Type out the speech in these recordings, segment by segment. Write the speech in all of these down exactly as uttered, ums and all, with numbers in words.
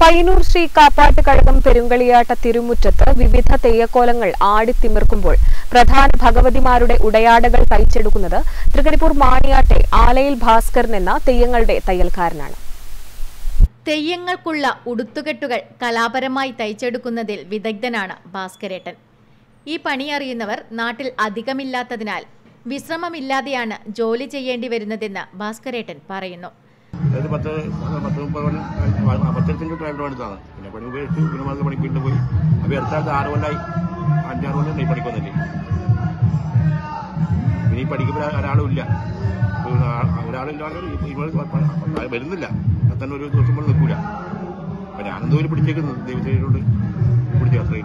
പയ്യന്നൂർ ശ്രീ കാപ്പാട്ട് കഴകം പെരുങ്കളിയാട്ട തിരുമുറ്റത്ത് വിവിധ തെയ്യക്കോലങ്ങൾ ആടിത്തിമിർക്കുമ്പോൾ പ്രധാന ഭഗവതിമാരുടെ ഉടയാടകൾ തയ്ച്ചെടുക്കുന്നത് തൃക്കരിപ്പൂർ മാണിയാട്ടെ ആലയിൽ ഭാസ്കരൻ എന്ന തെയ്യങ്ങളുടെ തയ്യൽക്കാരനാണ്. തെയ്യങ്ങൾക്കുള്ള ഉടുത്തുകെട്ടുകൾ കലാപരമായി തയ്ച്ചെടുക്കുന്നതിൽ വിദഗ്ധനാണ് ഭാസ്കരേട്ടൻ. ഈ പണിയറിയുന്നവർ നാട്ടിൽ അധികമില്ലാത്തതിനാൽ വിശ്രമമില്ലാതെയാണ് ജോലി ചെയ്യേണ്ടി വരുന്നതെന്ന് ഭാസ്കരേട്ടൻ പറയുന്നു. പത്ത് പത്ത് മുപ്പത് പത്തിരത്തഞ്ച് എടുത്താണ്. പിന്നെ പണി ഉപയോഗിച്ച് പിന്നെ മാസം പണിക്ക് വീണ്ടും പോയി. അപ്പോൾ അടുത്ത ആറ് കൊല്ലായി അഞ്ചാറ് കൊല്ലം ഈ പണിക്കൊന്നല്ലേ. പിന്നെ ഈ പഠിക്കുമ്പോൾ ഒരാളും ഇല്ല. ഒരാളില്ലാതെ വരുന്നില്ല. തന്നെ ഒരു ദിവസം പോലെ നിൽക്കൂല. അപ്പം ഞാനെന്തോലും പിടിച്ചേക്കുന്നു ദൈവത്തിനോട് പിടിച്ച അത്രയും.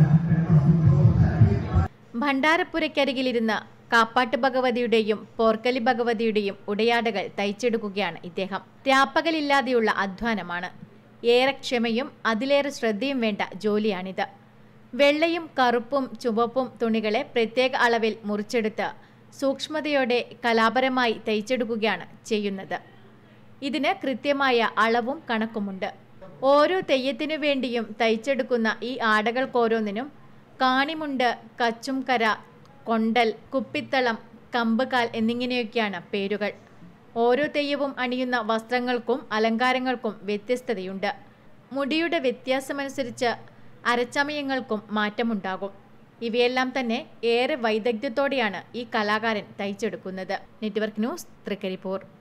ഭണ്ഡാരപ്പുരയ്ക്കരികിലിരുന്ന് കാപ്പാട്ട് ഭഗവതിയുടെയും പോർക്കലി ഭഗവതിയുടെയും ഉടയാടകൾ തയ്ച്ചെടുക്കുകയാണ് ഇദ്ദേഹം. രാപ്പകലില്ലാതെയുള്ള അധ്വാനമാണ്. ഏറെ ക്ഷമയും അതിലേറെ ശ്രദ്ധയും വേണ്ട ജോലിയാണിത്. വെള്ളയും കറുപ്പും ചുവപ്പും തുണികളെ പ്രത്യേക അളവിൽ മുറിച്ചെടുത്ത് സൂക്ഷ്മതയോടെ കലാപരമായി തയ്ച്ചെടുക്കുകയാണ് ചെയ്യുന്നത്. ഇതിന് കൃത്യമായ അളവും കണക്കുമുണ്ട്. ഓരോ തെയ്യത്തിനു വേണ്ടിയും തയ്ച്ചെടുക്കുന്ന ഈ ആടകൾക്കോരോന്നിനും കാണിമുണ്ട്, കച്ചുംകര, കൊണ്ടൽ, കുപ്പിത്തളം, കമ്പുകാൽ എന്നിങ്ങനെയൊക്കെയാണ് പേരുകൾ. ഓരോ തെയ്യവും അണിയുന്ന വസ്ത്രങ്ങൾക്കും അലങ്കാരങ്ങൾക്കും വ്യത്യസ്തതയുണ്ട്. മുടിയുടെ വ്യത്യാസമനുസരിച്ച് അരച്ചമയങ്ങൾക്കും മാറ്റമുണ്ടാകും. ഇവയെല്ലാം തന്നെ ഏറെ വൈദഗ്ധ്യത്തോടെയാണ് ഈ കലാകാരൻ തയ്ച്ചെടുക്കുന്നത്. Network news, Trikaripur.